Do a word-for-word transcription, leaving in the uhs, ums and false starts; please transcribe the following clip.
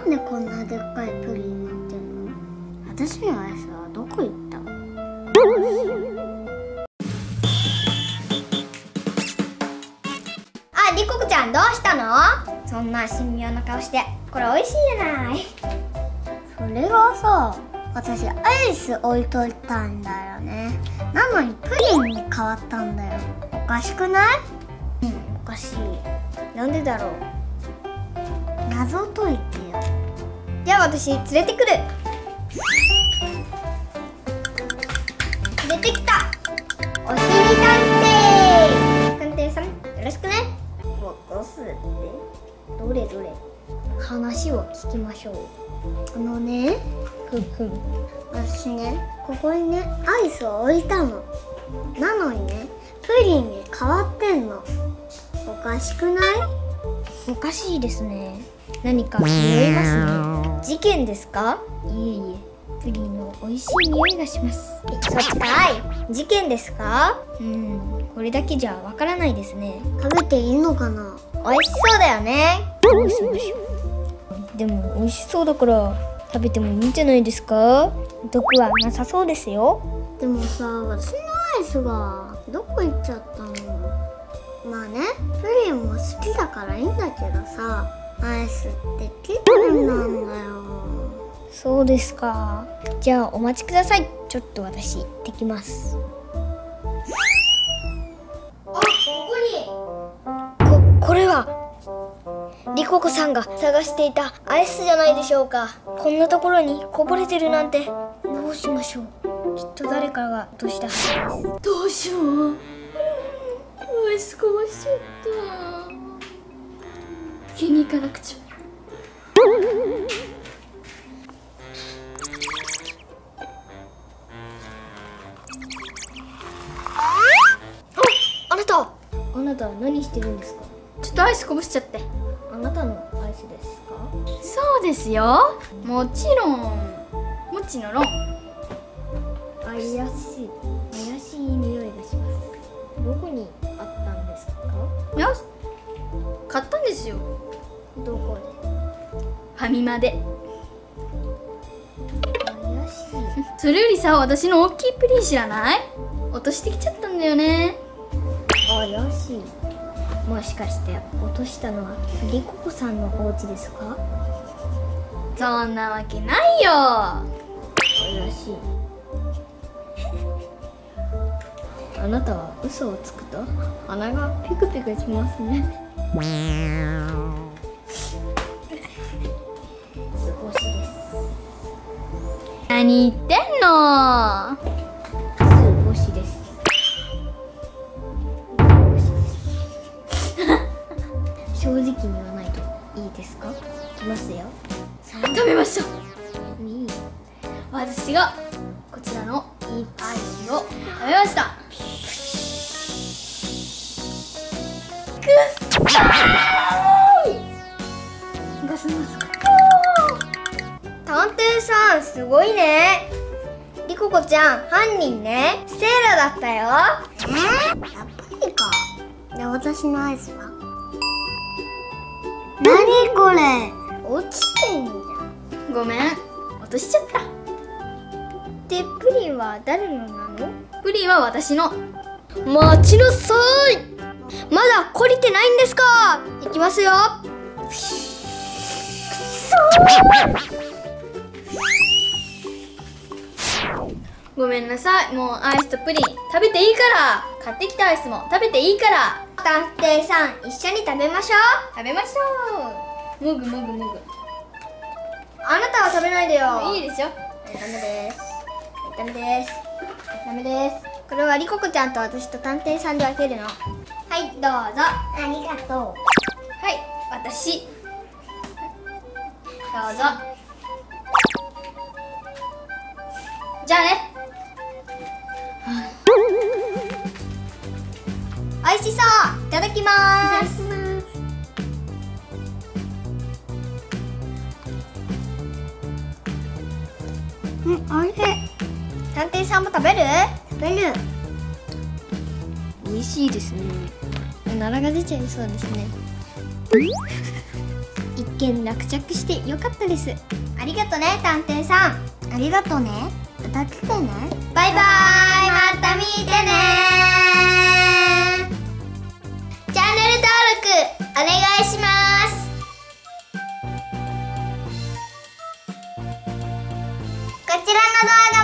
なんでこんなでっかいプリンになってんの？私のアイスはどこ行った？あ、リココちゃんどうしたの？そんな神妙な顔して。これ美味しいじゃない。それがさ、私アイス置いといたんだよね。なのにプリンに変わったんだよ。おかしくない？うん、おかしい。なんでだろう。謎解いてよ。じゃあ私連れてくる。出てきた。おしり探偵。探偵さん、よろしくね。ぼこすって。どれどれ。話を聞きましょう。あのね、ふんふん。私ね、ここにね、アイスを置いたの。なのにね、プリンに変わってんの。おかしくない？おかしいですね。何か匂いますね。事件ですか？いえいえ、プリンの美味しい匂いがします。そっちかい。事件ですか？うん、これだけじゃわからないですね。食べていいのかな？美味しそうだよね。どうしましょう。でも美味しそうだから食べてもいいんじゃないですか？毒はなさそうですよ。でもさ、私のアイスがどこ行っちゃったの？まあね、プリンも好きだからいいんだけどさ、アイスって気分なんだよ。そうですか。じゃあお待ちください。ちょっと私行ってきます。あ、ここに。こ、これはリココさんが探していたアイスじゃないでしょうか。こんなところにこぼれてるなんて。どうしましょう。きっと誰かが落としたはずです。どうしよう。アイスこぼしちゃった。気に行かなくちゃ。あなた、あなたは何してるんですか？ちょっとアイスこぼしちゃって。あなたのアイスですか？そうですよ。もちろん。もちのろん。怪しい。怪しい匂いがします。どこにあったんですか？いや、買ったんですよ。どこで？ファミマで。怪しい。それよりさ、私の大きいプリン知らない？落としてきちゃったんだよね。怪しい。もしかして落としたのはリココさんのお家ですか？そんなわけないよ。怪しい。あなたは嘘をつくと鼻がピクピクしますね。図星です。何言ってんの？図星です。正直に言わないといいですか？いきますよ。食べました。いい。私がこちらのアイスを食べました。くっさーい。ガスマスク。探偵さんすごいね。リココちゃん犯人ね。セーラだったよ。えー、やっぱりか。で、私のアイスは？何これ？落ちてんじゃん。ごめん、落としちゃった。で、プリンは誰のなの？プリンは私の。待ちなさい。まだ懲りてないんですか？いきますよ。くそー。ごめんなさい。もうアイスとプリン食べていいから。買ってきたアイスも食べていいから。探偵さん、一緒に食べましょう。食べましょう。もぐもぐもぐ。あなたは食べないでよ。いいでしょ。ダメです。ダメです。ダメです。これはリココちゃんと私と探偵さんで分けるの。はい、どうぞ。ありがとう。はい、私。どうぞ。じゃあね。おいしそう。いただきます。うん、おいしい。探偵さんも食べる？食べる。美味しいですね。おならが出ちゃいそうですね。いっ件落着してよかったです。ありがとね探偵さん。ありがとね。また来てね。バイバーイ。また見てね。チャンネル登録お願いします。こちらの動画